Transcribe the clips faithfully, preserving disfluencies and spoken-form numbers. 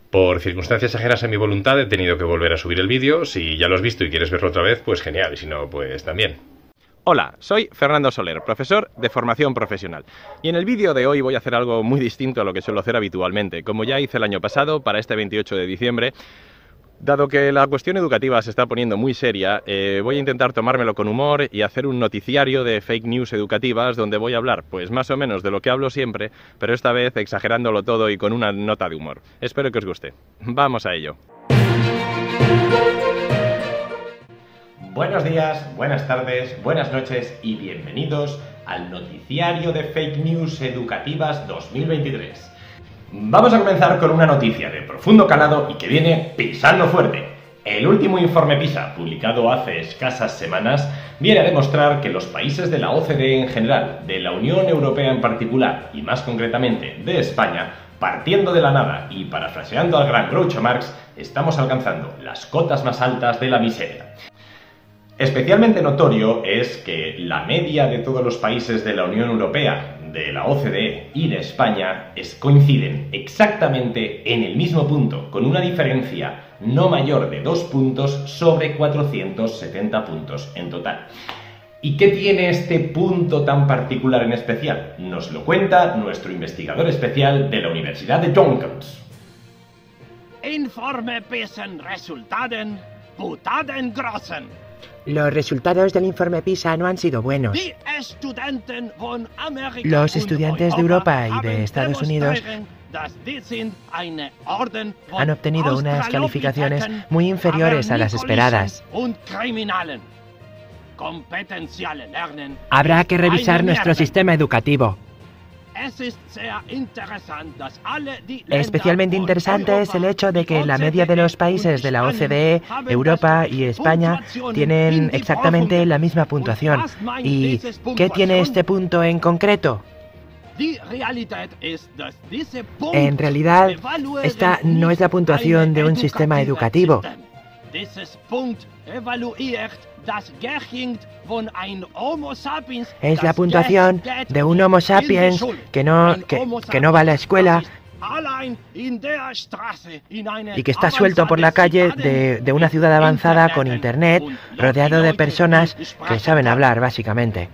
Por circunstancias ajenas a mi voluntad he tenido que volver a subir el vídeo. Si ya lo has visto y quieres verlo otra vez, pues genial, y si no, pues también. Hola, soy Fernando Soler, profesor de formación profesional. Y en el vídeo de hoy voy a hacer algo muy distinto a lo que suelo hacer habitualmente. Como ya hice el año pasado, para este veintiocho de diciembre, dado que la cuestión educativa se está poniendo muy seria, eh, voy a intentar tomármelo con humor y hacer un noticiario de fake news educativas donde voy a hablar, pues más o menos de lo que hablo siempre, pero esta vez exagerándolo todo y con una nota de humor. Espero que os guste. Vamos a ello. Buenos días, buenas tardes, buenas noches y bienvenidos al noticiario de fake news educativas dos mil veintitrés. Vamos a comenzar con una noticia de profundo calado y que viene pisando fuerte. El último informe PISA, publicado hace escasas semanas, viene a demostrar que los países de la O C D E en general, de la Unión Europea en particular y más concretamente de España, partiendo de la nada y parafraseando al gran Groucho Marx, estamos alcanzando las cotas más altas de la miseria. Especialmente notorio es que la media de todos los países de la Unión Europea, de la O C D E y de España es, coinciden exactamente en el mismo punto, con una diferencia no mayor de dos puntos sobre cuatrocientos setenta puntos en total. ¿Y qué tiene este punto tan particular en especial? Nos lo cuenta nuestro investigador especial de la Universidad de Tonkins. Informe PISA resultaten putaden grossen. Los resultados del informe PISA no han sido buenos. Los estudiantes de Europa y de Estados Unidos han obtenido unas calificaciones muy inferiores a las esperadas. Habrá que revisar nuestro sistema educativo. Especialmente interesante es el hecho de que la media de los países de la O C D E, Europa y España tienen exactamente la misma puntuación. ¿Y qué tiene este punto en concreto? En realidad, esta no es la puntuación de un sistema educativo. Es la puntuación de un Homo sapiens que no, que, que no va a la escuela y que está suelto por la calle de, de una ciudad avanzada con internet, rodeado de personas que saben hablar, básicamente.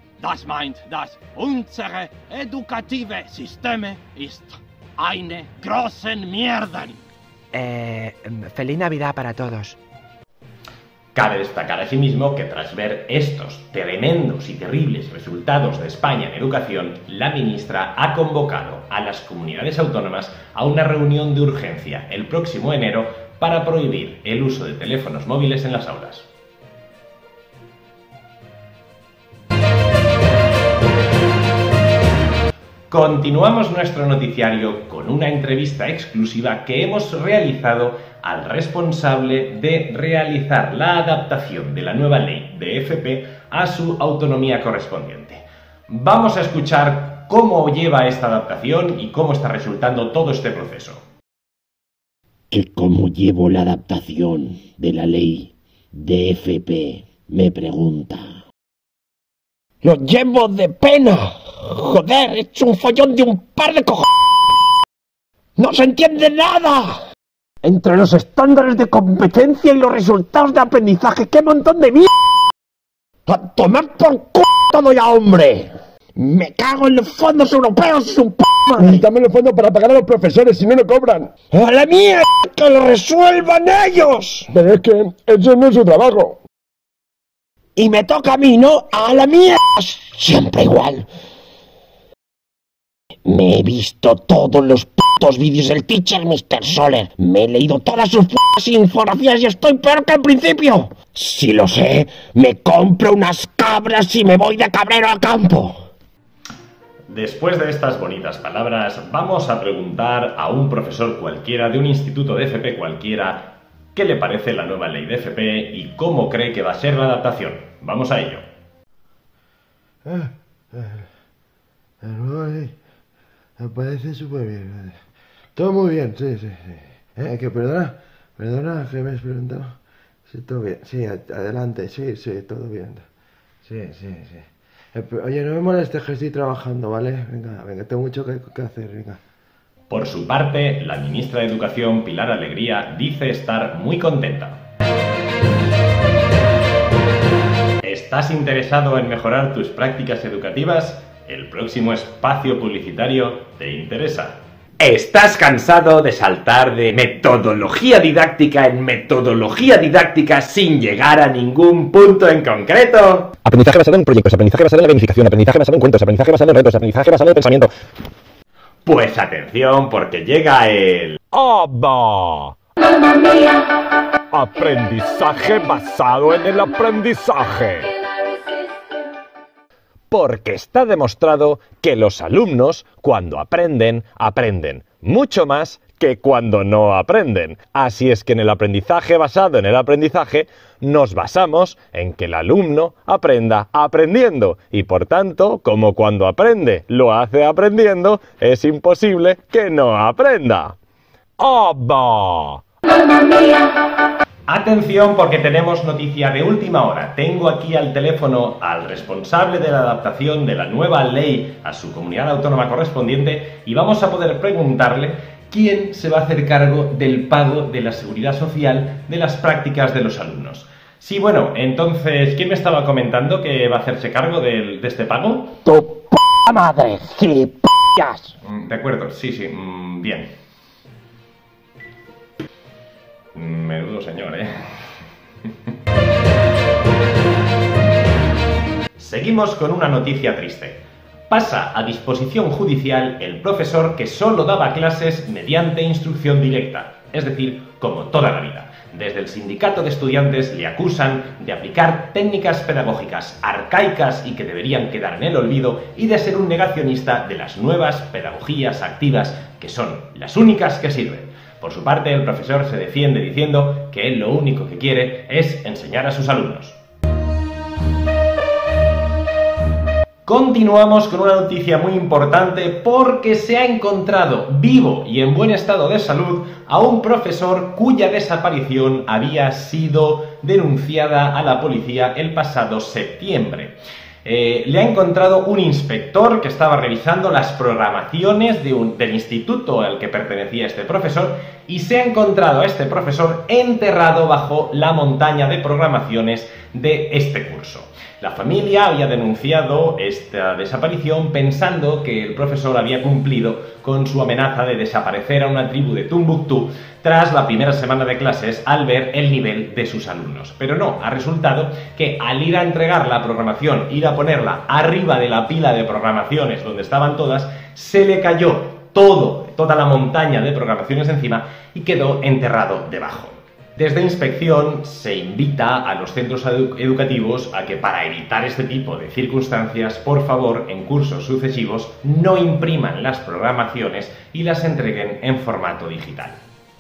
Eh, feliz Navidad para todos. Cabe destacar asimismo que tras ver estos tremendos y terribles resultados de España en educación, la ministra ha convocado a las comunidades autónomas a una reunión de urgencia el próximo enero para prohibir el uso de teléfonos móviles en las aulas. Continuamos nuestro noticiario con una entrevista exclusiva que hemos realizado al responsable de realizar la adaptación de la nueva ley de F P a su autonomía correspondiente. Vamos a escuchar cómo lleva esta adaptación y cómo está resultando todo este proceso. ¿Cómo llevo la adaptación de la ley de F P? Me pregunta. ¡Lo llevo de pena! ¡Joder, es un follón de un par de cojones! ¡No se entiende nada! Entre los estándares de competencia y los resultados de aprendizaje, ¡qué montón de mierda! ¡A tomar por c*** todo ya, hombre! ¡Me cago en los fondos europeos, es un p***! Dame los fondos para pagar a los profesores, si no, no cobran. ¡A la mierda! ¡Que lo resuelvan ellos! Pero es que eso no es su trabajo. Y me toca a mí, ¿no? ¡A la mierda! Siempre igual. Me he visto todos los putos vídeos del teacher mister Soler. Me he leído todas sus putas infografías y estoy peor que al principio. Si lo sé, me compro unas cabras y me voy de cabrero al campo. Después de estas bonitas palabras, vamos a preguntar a un profesor cualquiera de un instituto de F P cualquiera qué le parece la nueva ley de F P y cómo cree que va a ser la adaptación. Vamos a ello. Ah, la nueva ley me parece súper bien. Todo muy bien, sí, sí, sí. Eh, que perdona, perdona que me has preguntado. Sí, todo bien. Sí, adelante, sí, sí, todo bien. Sí, sí, sí. Eh, oye, no me molestes que estoy trabajando, ¿vale? Venga, venga, tengo mucho que, que hacer, venga. Por su parte, la ministra de Educación, Pilar Alegría, dice estar muy contenta. ¿Estás interesado en mejorar tus prácticas educativas? El próximo espacio publicitario te interesa. ¿Estás cansado de saltar de metodología didáctica en metodología didáctica sin llegar a ningún punto en concreto? Aprendizaje basado en proyectos, aprendizaje basado en la gamificación, aprendizaje basado en cuentos, aprendizaje basado en retos, aprendizaje basado en pensamiento. Pues atención, porque llega el... ¡Abba! ¡Mamma mía! Aprendizaje basado en el aprendizaje. Porque está demostrado que los alumnos, cuando aprenden, aprenden mucho más que cuando no aprenden. Así es que en el aprendizaje basado en el aprendizaje nos basamos en que el alumno aprenda aprendiendo y por tanto, como cuando aprende lo hace aprendiendo, es imposible que no aprenda. ¡Abba! ¡Mamma mía! Atención porque tenemos noticia de última hora. Tengo aquí al teléfono al responsable de la adaptación de la nueva ley a su comunidad autónoma correspondiente y vamos a poder preguntarle quién se va a hacer cargo del pago de la seguridad social de las prácticas de los alumnos. Sí, bueno, entonces, ¿quién me estaba comentando que va a hacerse cargo de, de este pago? ¡Tu p*** madre, gilipollas! De acuerdo, sí, sí, bien. Menudo señor, ¿eh? Seguimos con una noticia triste. Pasa a disposición judicial el profesor que solo daba clases mediante instrucción directa, es decir, como toda la vida. Desde el sindicato de estudiantes le acusan de aplicar técnicas pedagógicas arcaicas y que deberían quedar en el olvido y de ser un negacionista de las nuevas pedagogías activas que son las únicas que sirven. Por su parte, el profesor se defiende diciendo que él lo único que quiere es enseñar a sus alumnos. Continuamos con una noticia muy importante porque se ha encontrado vivo y en buen estado de salud a un profesor cuya desaparición había sido denunciada a la policía el pasado septiembre. Eh, le ha encontrado un inspector que estaba revisando las programaciones de un, del instituto al que pertenecía este profesor y se ha encontrado a este profesor enterrado bajo la montaña de programaciones de este curso. La familia había denunciado esta desaparición pensando que el profesor había cumplido con su amenaza de desaparecer a una tribu de Tombuctú tras la primera semana de clases al ver el nivel de sus alumnos. Pero no, ha resultado que al ir a entregar la programación, ir a ponerla arriba de la pila de programaciones donde estaban todas, se le cayó todo, toda la montaña de programaciones encima y quedó enterrado debajo. Desde Inspección se invita a los centros edu- educativos a que para evitar este tipo de circunstancias, por favor, en cursos sucesivos, no impriman las programaciones y las entreguen en formato digital.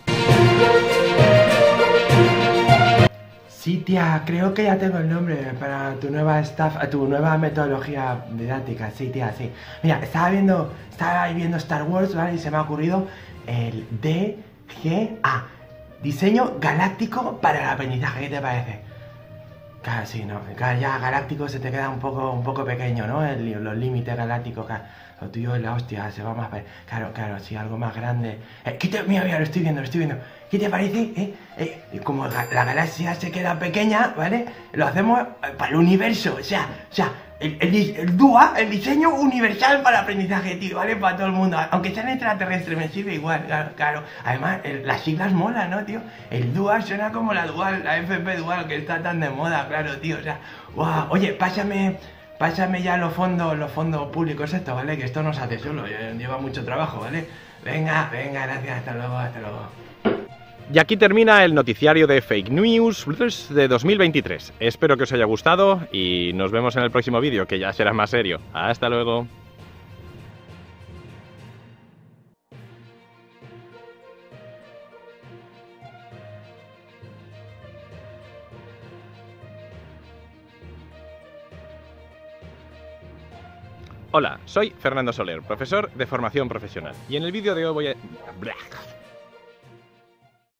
Sí, tía, creo que ya tengo el nombre para tu nueva staff, tu nueva metodología didáctica. Sí, tía, sí. Mira, estaba viendo, estaba viendo Star Wars, ¿vale? Y se me ha ocurrido el D G A. Diseño galáctico para el aprendizaje, ¿qué te parece? Claro, sí, no, claro, ya galáctico se te queda un poco, un poco pequeño, ¿no? El, los límites galácticos, claro. Lo tuyo es la hostia, se va más... Claro, claro, sí, algo más grande. Eh, ¿qué te, mira, mira, lo estoy viendo, lo estoy viendo. ¿Qué te parece? Eh, eh, como la, la galaxia se queda pequeña, ¿vale? Lo hacemos para el universo, o sea, o sea, el, el, el D U A, el diseño universal para el aprendizaje, tío, ¿vale? Para todo el mundo. Aunque sean extraterrestres, me sirve igual, claro, claro. Además, el, las siglas molan, ¿no, tío? El D U A suena como la dual, la F P dual, que está tan de moda, claro, tío, o sea, wow. Oye, pásame... Pásame ya los fondos, los fondos públicos estos, ¿vale? Que esto no se hace solo, lleva mucho trabajo, ¿vale? Venga, venga, gracias, hasta luego, hasta luego. Y aquí termina el noticiario de Fake News de dos mil veintitrés. Espero que os haya gustado y nos vemos en el próximo vídeo, que ya será más serio. Hasta luego. Hola, soy Fernando Soler, profesor de formación profesional, y en el vídeo de hoy voy a...